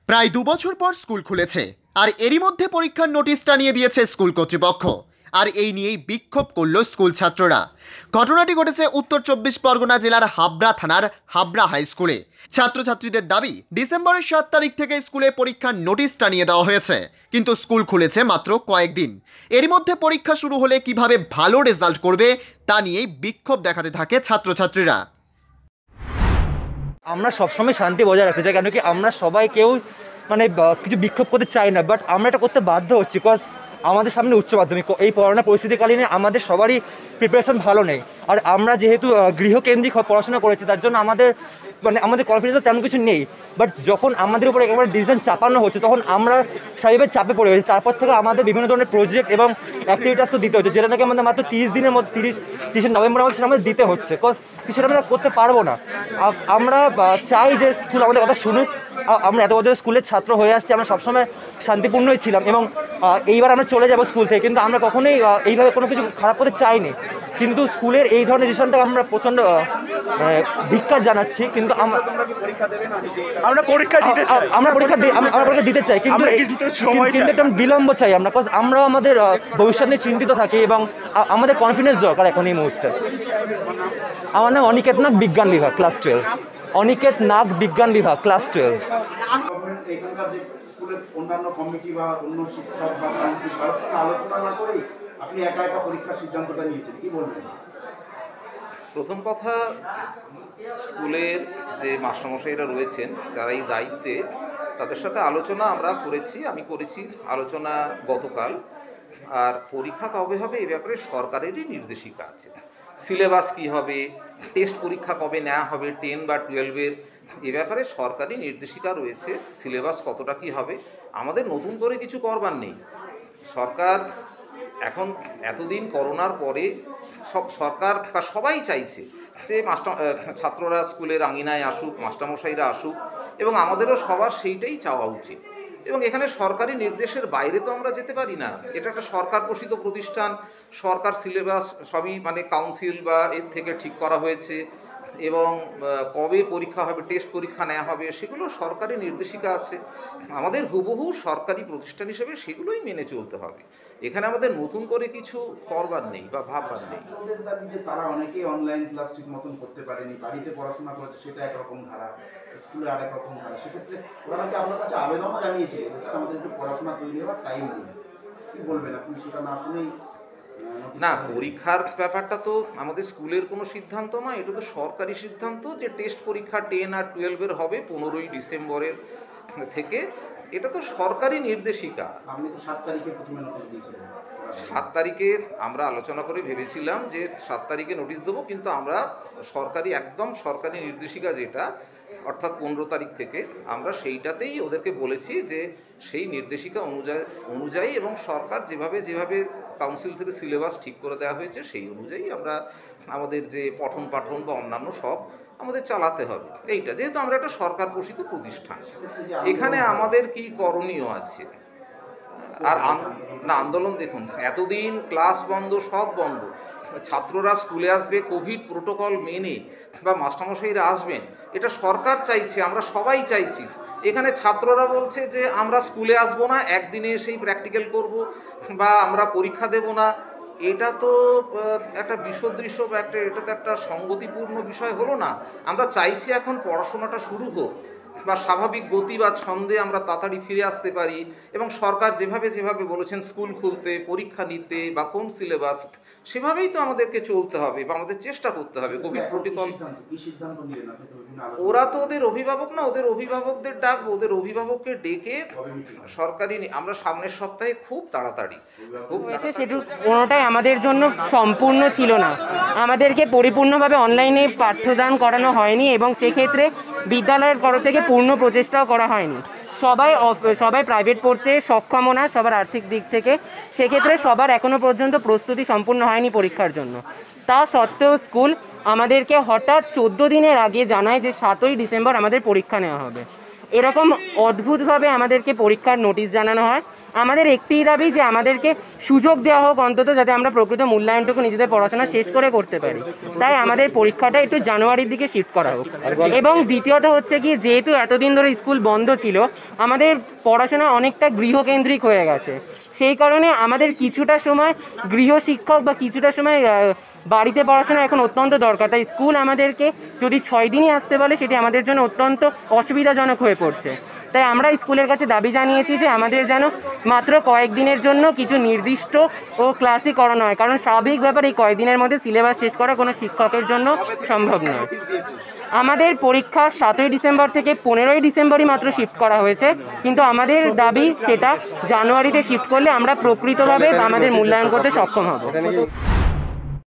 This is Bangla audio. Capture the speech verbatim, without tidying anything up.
প্রায় দু বছর পর স্কুল খুলেছে, আর এরই মধ্যে পরীক্ষার নোটিশ টানিয়ে দিয়েছে স্কুল কর্তৃপক্ষ। আর এই নিয়েই বিক্ষোভ করল স্কুল ছাত্ররা। ঘটনাটি ঘটেছে উত্তর চব্বিশ পরগনা জেলার হাবড়া থানার হাবড়া হাই স্কুলে। ছাত্রছাত্রীদের দাবি, ডিসেম্বরের সাত তারিখ থেকে স্কুলে পরীক্ষার নোটিশ টানিয়ে দেওয়া হয়েছে, কিন্তু স্কুল খুলেছে মাত্র কয়েকদিন। এরই মধ্যে পরীক্ষা শুরু হলে কিভাবে ভালো রেজাল্ট করবে তা নিয়েই বিক্ষোভ দেখাতে থাকে ছাত্রছাত্রীরা। আমরা সবসময় শান্তি বজায় রাখতে চাই, কেন কি আমরা সবাই কেউ মানে কিছু বিক্ষোভ করতে চাই না, বাট আমরা এটা করতে বাধ্য হচ্ছি। বিকজ আমাদের সামনে উচ্চ মাধ্যমিক, এই করোনা পরিস্থিতিকালীনে আমাদের সবারই প্রিপারেশন ভালো নেই। আর আমরা যেহেতু গৃহকেন্দ্রিক পড়াশোনা করেছি, তার জন্য আমাদের মানে আমাদের কনফিডেন্স তেমন কিছু নেই। বাট যখন আমাদের উপর একেবারে ডিসিশন চাপানো হচ্ছে, তখন আমরা স্বাভাবিক চাপে পড়ে গেছি। তারপর থেকে আমাদের বিভিন্ন ধরনের প্রজেক্ট এবং অ্যাক্টিভিটাসকে দিতে হচ্ছে, যেটা নাকি আমাদের মাত্র তিরিশ দিনের মধ্যে তিরিশ তিরিশে নভেম্বর আমাদের সেটা আমাদের দিতে হচ্ছে। বিকজ সেটা আমরা করতে পারবো না। আমরা চাই যে স্কুল আমাদের কথা শুনুক। আমরা এত বছর স্কুলের ছাত্র হয়ে আসছি, আমরা সবসময় শান্তিপূর্ণই ছিলাম এবং এইবার আমরা চলে যাব স্কুল থেকে, কিন্তু আমরা কখনোই এইভাবে কোনো কিছু খারাপ করতে চাইনি। কিন্তু স্কুলের এই ধরনের ডিসিশনটাকে আমরা প্রচণ্ড ধিক্কার জানাচ্ছি। কিন্তু আমরা পরীক্ষা দিতে চাই আমরা পরীক্ষা আমরা পরীক্ষা দিতে চাই কিন্তু কিন্তু একটা বিলম্ব চাই আমরা, বিকজ আমরা আমাদের ভবিষ্যৎ নিয়ে চিন্তিত থাকি এবং আমাদের কনফিডেন্স দরকার এখন এই মুহূর্তে। আমার নাম অনিকেত নাগ, বিজ্ঞান বিভাগ, ক্লাস টুয়েলভ। অনিকেত নাগ, বিজ্ঞান বিভাগ, ক্লাস টুয়েলভ। অন্যান্য কমিটি বা অন্য শিক্ষক বা কারোর সঙ্গে আলোচনা না করেই আপনি একা একা পরীক্ষার সিদ্ধান্তটা নিয়েছেন, কি বলবেন? প্রথম কথা, স্কুলের যে মাস্টারমশাইরা রয়েছেন যারা এই দায়িত্বে, তাদের সাথে আলোচনা আমরা করেছি, আমি করেছি আলোচনা গতকাল। আর পরীক্ষা কবে হবে এ ব্যাপারে সরকারেরই নির্দেশিকা আছে। সিলেবাস কী হবে, টেস্ট পরীক্ষা কবে নেওয়া হবে টেন বা টুয়েলভের, এ ব্যাপারে সরকারি নির্দেশিকা রয়েছে। সিলেবাস কতটা কী হবে আমাদের নতুন করে কিছু করবার নেই। সরকার এখন এতদিন করোনার পরে সব সরকার বা সবাই চাইছে যে মাস্টার ছাত্ররা স্কুলের আঙিনায় আসুক, মাস্টারমশাইরা আসুক, এবং আমাদেরও সবার সেইটাই চাওয়া উচিত। এবং এখানে সরকারি নির্দেশের বাইরে তো আমরা যেতে পারি না। এটা একটা সরকার পোষিত প্রতিষ্ঠান, সরকার সিলেবাস সবই মানে কাউন্সিল বা এর থেকে ঠিক করা হয়েছে, এবং কবে পরীক্ষা হবে, টেস্ট পরীক্ষা নেওয়া হবে, সেগুলো সরকারি নির্দেশিকা আছে। আমাদের হুবহু সরকারি প্রতিষ্ঠান হিসেবে সেগুলোই মেনে চলতে হবে। এখানে আমাদের নতুন করে কিছু করবার নেই বা ভাববার নেই। তারা অনেকেই অনলাইন ক্লাস ঠিক মতন করতে পারেনি, বাড়িতে পড়াশোনা করছে, সেটা একরকম ধারা, স্কুলে আরেক রকম ধারা। সেক্ষেত্রে ওরা নাকি আপনার কাছে আবেদনও জানিয়েছে যে আমাদের একটু পড়াশোনা তৈরি হওয়ার টাইম নেই। কি বলবেন আপনি সেটা না শুনেই? না, পরীক্ষার ব্যাপারটা তো আমাদের স্কুলের কোনো সিদ্ধান্ত নয়, এটা তো সরকারি সিদ্ধান্ত যে টেস্ট পরীক্ষা টেন আর টুয়েলভের হবে পনেরোই ডিসেম্বরের থেকে। এটা তো সরকারি নির্দেশিকা। আপনি তো সাত তারিখে প্রথমে নোটিশ দিয়েছিলেন। সাত তারিখে আমরা আলোচনা করে ভেবেছিলাম যে সাত তারিখে নোটিশ দেবো, কিন্তু আমরা সরকারি একদম সরকারি নির্দেশিকা যেটা, অর্থাৎ পনেরো তারিখ থেকে, আমরা সেইটাতেই ওদেরকে বলেছি যে সেই নির্দেশিকা অনুযায়ী অনুযায়ী এবং সরকার যেভাবে যেভাবে কাউন্সিল থেকে সিলেবাস ঠিক করে দেওয়া হয়েছে সেই অনুযায়ী আমরা আমাদের যে পঠন পাঠন বা অন্যান্য সব আমাদের চালাতে হবে। এইটা যেহেতু আমরা একটা সরকার পোষিত প্রতিষ্ঠান, এখানে আমাদের কি করণীয় আছে। আর না, আন্দোলন দেখুন, এতদিন ক্লাস বন্ধ, সব বন্ধ, ছাত্ররা স্কুলে আসবে কোভিড প্রোটোকল মেনে, বা মাস্টারমশাইরা আসবেন, এটা সরকার চাইছে, আমরা সবাই চাইছি। এখানে ছাত্ররা বলছে যে আমরা স্কুলে আসবো না, একদিনে এসেই প্র্যাকটিক্যাল করব, বা আমরা পরীক্ষা দেব না। এটা তো একটা বিসদৃশ্য বা একটা, এটা তো একটা সঙ্গতিপূর্ণ বিষয় হলো না। আমরা চাইছি এখন পড়াশোনাটা শুরু হোক, বা স্বাভাবিক গতি বা ছন্দে আমরা তাড়াতাড়ি ফিরে আসতে পারি। এবং সরকার যেভাবে যেভাবে বলেছেন স্কুল খুলতে, পরীক্ষা নিতে বা কোন সিলেবাস, সেভাবেই তো আমাদেরকে চলতে হবে বা আমাদের চেষ্টা করতে হবে। কোভিড প্রোটোকল, ওরা তো ওদের অভিভাবক না, ওদের অভিভাবকদের ডাকবো, ওদের অভিভাবককে ডেকে সরকারি, আমরা সামনের সপ্তাহে খুব তাড়াতাড়ি খুব সেটু কোনোটাই আমাদের জন্য সম্পূর্ণ ছিল না। আমাদেরকে পরিপূর্ণভাবে অনলাইনে পাঠ্যদান করানো হয়নি, এবং সেক্ষেত্রে বিদ্যালয়ের তরফ থেকে পূর্ণ প্রচেষ্টাও করা হয়নি। সবাই সবাই প্রাইভেট পড়তে সক্ষম না সবার আর্থিক দিক থেকে, সেক্ষেত্রে সবার এখনও পর্যন্ত প্রস্তুতি সম্পূর্ণ হয়নি পরীক্ষার জন্য। তা সত্ত্বেও স্কুল আমাদেরকে হঠাৎ চোদ্দো দিনের আগে জানায় যে সাতই ডিসেম্বর আমাদের পরীক্ষা নেওয়া হবে। এরকম অদ্ভুতভাবে আমাদেরকে পরীক্ষার নোটিশ জানানো হয়। আমাদের একটিই দাবি যে আমাদেরকে সুযোগ দেওয়া হোক অন্তত, যাতে আমরা প্রকৃত মূল্যায়নটুকু নিজেদের পড়াশোনা শেষ করে করতে পারি। তাই আমাদের পরীক্ষাটা একটু জানুয়ারির দিকে শিফট করা হোক। এবং দ্বিতীয়ত হচ্ছে কি, যেহেতু এতদিন ধরে স্কুল বন্ধ ছিল, আমাদের পড়াশোনা অনেকটা গৃহকেন্দ্রিক হয়ে গেছে। সেই কারণে আমাদের কিছুটা সময় গৃহশিক্ষক বা কিছুটা সময় বাড়িতে পড়াশোনা এখন অত্যন্ত দরকার। তাই স্কুল আমাদেরকে যদি ছয় দিনই আসতে বলে, সেটি আমাদের জন্য অত্যন্ত অসুবিধাজনক হয়ে পড়ছে। তাই আমরা স্কুলের কাছে দাবি জানিয়েছি যে আমাদের যেন মাত্র কয়েকদিনের জন্য কিছু নির্দিষ্ট ও ক্লাসই করানো হয়, কারণ স্বাভাবিক ব্যাপার এই কয়েকদিনের মধ্যে সিলেবাস শেষ করা কোনো শিক্ষকের জন্য সম্ভব নয়। আমাদের পরীক্ষা সাতই ডিসেম্বর থেকে পনেরোই ডিসেম্বরই মাত্র শিফট করা হয়েছে, কিন্তু আমাদের দাবি সেটা জানুয়ারিতে শিফট করলে আমরা প্রকৃতভাবে আমাদের মূল্যায়ন করতে সক্ষম হব।